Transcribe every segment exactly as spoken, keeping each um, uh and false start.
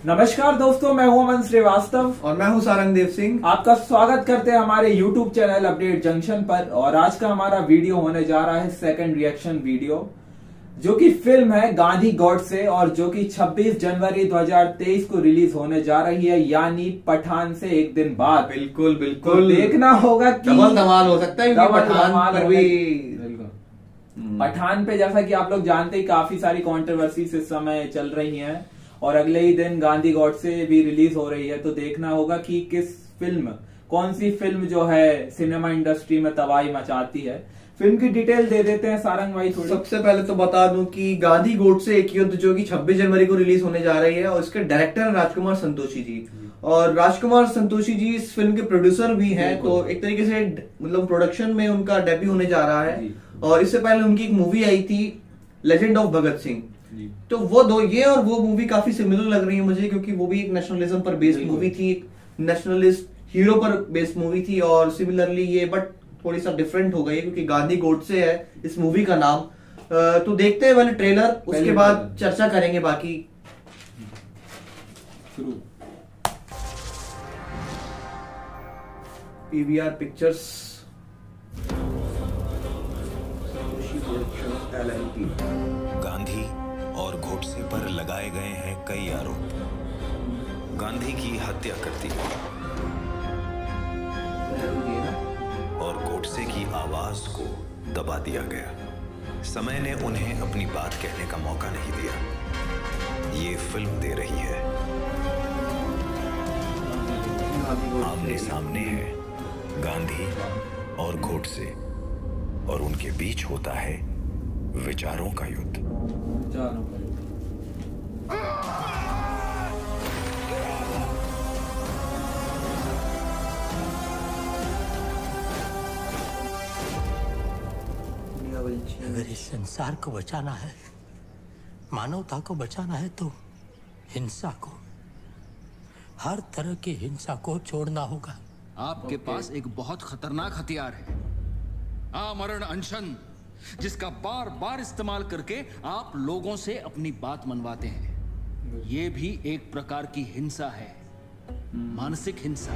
नमस्कार दोस्तों, मैं हूं अमन श्रीवास्तव और मैं हूं सारंगदेव सिंह। आपका स्वागत करते हैं हमारे यूट्यूब चैनल अपडेट जंक्शन पर। और आज का हमारा वीडियो होने जा रहा है सेकंड रिएक्शन वीडियो, जो कि फिल्म है गांधी गॉडसे और जो कि छब्बीस जनवरी दो हज़ार तेईस को रिलीज होने जा रही है, यानी पठान से एक दिन बाद। बिल्कुल बिल्कुल तो देखना होगा कि डबल धमाल हो सकता है क्योंकि पठान पर भी पठान पे जैसा कि आप लोग जानते ही काफी सारी कंट्रोवर्सीज इस समय चल रही हैं और अगले ही दिन गांधी गॉडसे भी रिलीज हो रही है। तो देखना होगा कि किस फिल्म कौन सी फिल्म जो है सिनेमा इंडस्ट्री में तबाही मचाती है। फिल्म की डिटेल दे देते हैं सारंग भाई थोड़ी। सबसे पहले तो बता दूं कि गांधी गॉडसे एक युद्ध जो कि छब्बीस जनवरी को रिलीज होने जा रही है और इसके डायरेक्टर हैं राजकुमार संतोषी जी। और राजकुमार संतोषी जी इस फिल्म के प्रोड्यूसर भी हैं, तो एक तरीके से मतलब प्रोडक्शन में उनका डेब्यू होने जा रहा है। और इससे पहले उनकी एक मूवी आई थी लेजेंड ऑफ भगत सिंह, तो वो दो ये और वो मूवी काफी सिमिलर लग रही है मुझे, क्योंकि वो भी एक नेशनलिज्म पर बेस्ड मूवी थी, एक नेशनलिस्ट हीरो पर बेस्ड मूवी थी। और सिमिलरली ये बट थोड़ी सा डिफरेंट हो गई क्योंकि गांधी गॉडसे है इस मूवी का नाम। तो देखते हैं पहले ट्रेलर, उसके बाद चर्चा करेंगे बाकी। पीवीआर पिक्चर्स गांधी और गॉडसे पर लगाए गए हैं कई आरोप। गांधी की हत्या कर दी और गॉडसे की आवाज को दबा दिया गया। समय ने उन्हें अपनी बात कहने का मौका नहीं दिया। ये फिल्म दे रही है। आमने सामने है गांधी और गॉडसे और उनके बीच होता है विचारों का युद्ध। विचारों का युद्ध। अगर इस संसार को बचाना है, मानवता को बचाना है, तो हिंसा को, हर तरह की हिंसा को छोड़ना होगा। आपके पास एक बहुत खतरनाक हथियार है, आमरण अनशन, जिसका बार बार इस्तेमाल करके आप लोगों से अपनी बात मनवाते हैं। ये भी एक प्रकार की हिंसा है, मानसिक हिंसा।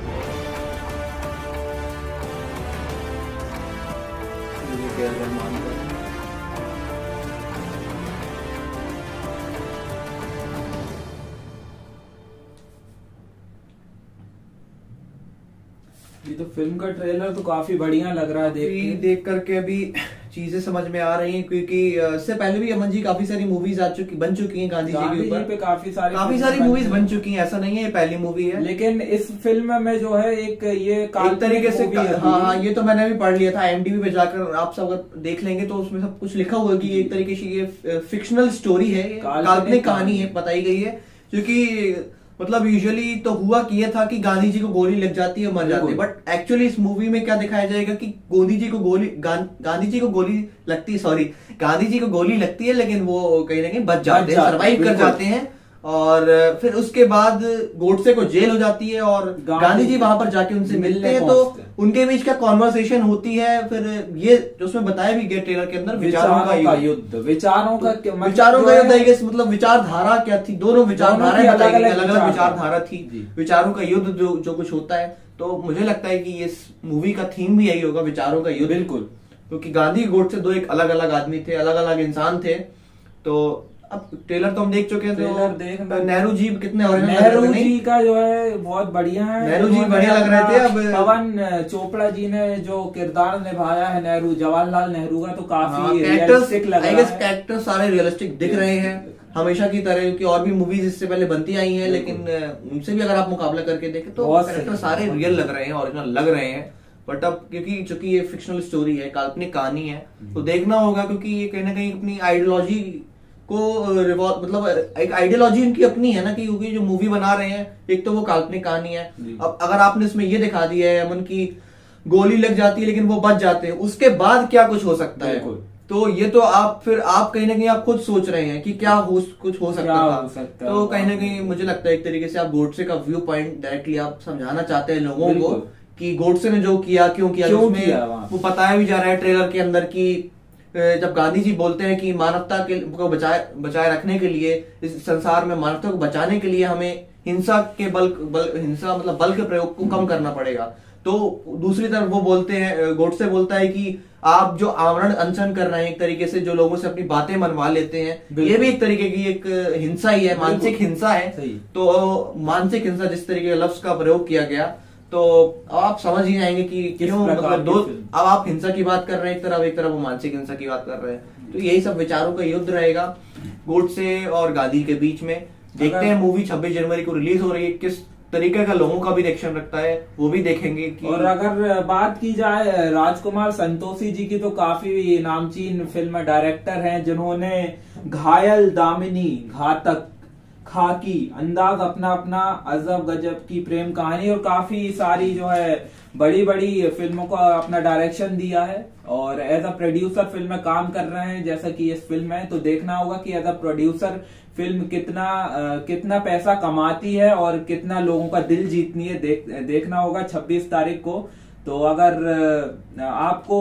ये तो फिल्म का ट्रेलर तो काफी बढ़िया लग रहा है देख देख करके अभी चीजें समझ में आ रही हैं, क्योंकि इससे पहले भी अमन जी काफी सारी मूवीज आ चुकी बन चुकी हैं गांधी जी के ऊपर पे। काफी सारी काफी सारी मूवीज बन चुकी हैं, ऐसा नहीं है ये पहली मूवी है। लेकिन इस फिल्म में जो है एक ये एक तरीके से हाँ हाँ ये तो मैंने भी पढ़ लिया था, आईएमडीबी पे जाकर आप सब अगर देख लेंगे तो उसमें सब कुछ लिखा हुआ कि एक तरीके से ये फिक्शनल स्टोरी है, काल्पनिक कहानी है बताई गई है। क्योंकि मतलब यूजुअली तो हुआ कि ये था कि गांधी जी को गोली लग जाती है, मर जाते हैं, बट एक्चुअली इस मूवी में क्या दिखाया जाएगा कि गांधी जी को गोली गांधी जी को गोली लगती है सॉरी गांधी जी को गोली लगती है, लेकिन वो कहीं ना कहीं बच जाते हैं, सर्वाइव कर जाते हैं। और फिर उसके बाद गॉडसे को जेल हो जाती है और गांधी जी वहां पर जाके उनसे मिलते हैं, तो उनके बीच क्या कॉन्वर्सेशन होती है। फिर ये जो उसमें बताया भी गया ट्रेलर के अंदर, विचारों का युद्ध, विचारों का विचारों का युद्ध, मतलब विचारधारा क्या थी, दोनों विचारधाराएं अलग अलग विचारधारा थी, विचारों का युद्ध जो जो कुछ होता है। तो मुझे लगता है कि इस मूवी का थीम भी यही होगा, विचारों का युद्ध। बिल्कुल, क्योंकि गांधी गॉडसे दो एक अलग अलग आदमी थे, अलग अलग इंसान थे। तो अब ट्रेलर तो हम देख चुके हैं, तो देख नेहरू जी कितने नेहरू जी का जो है बहुत बढ़िया है, नेहरू जी बढ़िया लग रहे थे। अब पवन चोपड़ा जी ने जो किरदार निभाया है नेहरू जवाहरलाल नेहरू का, तो काफी रियलिस्टिक लग रहा है। कैरेक्टर सारे रियलिस्टिक दिख रहे हैं हमेशा की तरह, की और भी मूवीज इससे पहले बनती आई हैं, लेकिन उनसे भी अगर आप मुकाबला करके देखें तो कैरेक्टर सारे रियल लग रहे हैं, ओरिजिनल लग रहे हैं। बट अब क्योंकि चूंकि ये फिक्शनल स्टोरी है, काल्पनिक कहानी है, तो देखना होगा, क्योंकि ये कहीं ना कहीं अपनी आइडियोलॉजी को मतलब एक आइडियोलॉजी इनकी अपनी है ना, कि क्योंकि जो मूवी बना रहे हैं एक तो वो काल्पनिक कहानी है। अब अगर आपने इसमें ये दिखा दिया है अमन की गोली लग जाती है लेकिन वो बच जाते हैं, उसके बाद क्या कुछ हो सकता है, तो ये तो आप फिर आप कहीं ना कहीं आप खुद सोच रहे हैं कि क्या हो कुछ हो सकता था। तो कहीं ना कहीं मुझे लगता है एक तरीके से आप गॉडसे का व्यू पॉइंट डायरेक्टली आप समझाना चाहते हैं लोगों को कि गॉडसे ने जो किया क्यों किया, क्यों किया वो बताया भी जा रहा है ट्रेलर के अंदर कि जब गांधी जी बोलते हैं कि मानवता के को बचाए बचाए रखने के लिए, इस संसार में मानवता को बचाने के लिए हमें हिंसा के बल, बल हिंसा मतलब बल के प्रयोग को कम करना पड़ेगा। तो दूसरी तरफ वो बोलते हैं, गोडसे बोलता है कि आप जो आवरण अनशन कर रहे हैं, एक तरीके से जो लोगों से अपनी बातें मनवा लेते हैं, ये भी एक तरीके की एक हिंसा ही है, मानसिक हिंसा है। तो मानसिक हिंसा जिस तरीके के लफ्ज का प्रयोग किया गया, तो आप समझ ही जाएंगे कि क्यों, मतलब दो अब आप हिंसा की बात कर रहे हैं एक तरफ, एक तरफ वो मानसिक हिंसा की बात कर रहे हैं। तो यही सब विचारों का युद्ध रहेगा गोडसे और गांधी के बीच में। देखते हैं मूवी छब्बीस जनवरी को रिलीज हो रही है, किस तरीके का लोगों का भी रिएक्शन रखता है वो भी देखेंगे कि... और अगर बात की जाए राजकुमार संतोषी जी की, तो काफी नामचीन फिल्म डायरेक्टर हैं जिन्होंने घायल, दामिनी, घातक, खाकी, अंदाज अपना अपना, अजब गजब की प्रेम कहानी और काफी सारी जो है बड़ी बड़ी फिल्मों को अपना डायरेक्शन दिया है और एज अ प्रोड्यूसर फिल्म में काम कर रहे हैं, जैसा कि इस फिल्म है। तो देखना होगा कि एज अ प्रोड्यूसर फिल्म कितना आ, कितना पैसा कमाती है और कितना लोगों का दिल जीतनी है, देख, देखना होगा छब्बीस तारीख को। तो अगर आपको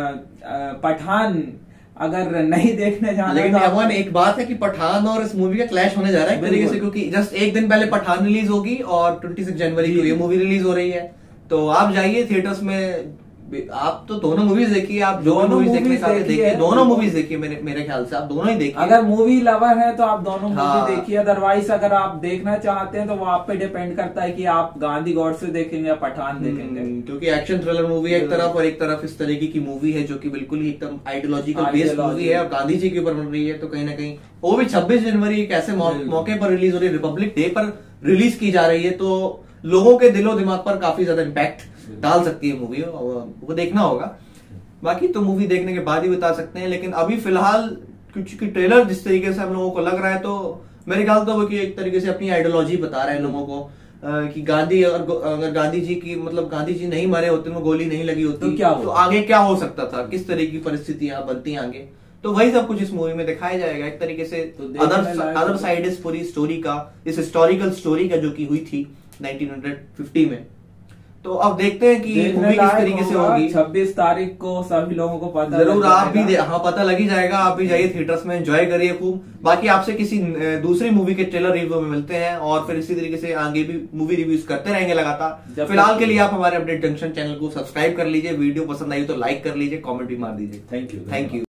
पठान अगर नहीं देखने जाना, लेकिन अमन एक बात है कि पठान और इस मूवी का क्लैश होने जा रहा है एक तरीके से, क्योंकि जस्ट एक दिन पहले पठान रिलीज होगी और छब्बीस जनवरी को ये मूवी रिलीज हो रही है। तो आप जाइए थिएटर्स में, आप तो दोनों मूवीज देखिए, आप जो मूवीज देखने चाहते देखिए, दोनों मूवीज देखिए, मेरे मेरे ख्याल से आप दोनों ही देखिए। अगर मूवी लवर है तो आप दोनों मूवी देखिए, अदरवाइज अगर आप देखना चाहते हैं तो वो आप पे डिपेंड करता है कि आप गांधी गॉडसे देखेंगे या पठान देखेंगे, क्योंकि एक्शन थ्रिलर मूवी है एक तरफ और एक तरफ इस तरीके की मूवी है जो कि बिल्कुल ही एकदम आइडियोलॉजिकल बेस्ड मूवी है और गांधी जी के ऊपर बन रही है। तो कहीं ना कहीं वो भी छब्बीस जनवरी एक ऐसे मौके पर रिलीज हो रही है, रिपब्लिक डे पर रिलीज की जा रही है, तो लोगों के दिलो दिमाग पर काफी ज्यादा इम्पैक्ट डाल सकती है मूवी, वो देखना होगा। बाकी तो मूवी देखने के बाद ही बता सकते हैं, लेकिन अभी फिलहाल क्योंकि ट्रेलर जिस तरीके से हम लोगों को लग रहा है, तो मेरे ख्याल तो वो कि एक तरीके से अपनी आइडियोलॉजी बता रहे हैं लोगों को कि गांधी अगर अगर गांधी जी की मतलब गांधी जी नहीं मरे होते, उनको गोली नहीं लगी होती, तो क्या तो आगे क्या हो सकता था, किस तरह की परिस्थितियां बनती आगे। तो वही सब कुछ इस मूवी में दिखाया जाएगा एक तरीके से। अदर अदर साइड इस पूरी स्टोरी का, इस हिस्टोरिकल स्टोरी का जो की हुई थी नाइनटीन फिफ्टी में। तो अब देखते हैं कि मूवी किस तरीके से होगी। छब्बीस तारीख को सभी लोगों को पता जरूर आप भी हाँ पता लग ही जाएगा, आप भी जाइए थिएटर्स में, एंजॉय करिए खूब। बाकी आपसे किसी दूसरी मूवी के ट्रेलर रिव्यू में मिलते हैं और फिर इसी तरीके से आगे भी मूवी रिव्यूज करते रहेंगे लगातार। फिलहाल के लिए आप हमारे अपडेट जंक्शन चैनल को सब्सक्राइब कर लीजिए, वीडियो पसंद आई तो लाइक कर लीजिए, कॉमेंट भी मार दीजिए। Thank you thank you.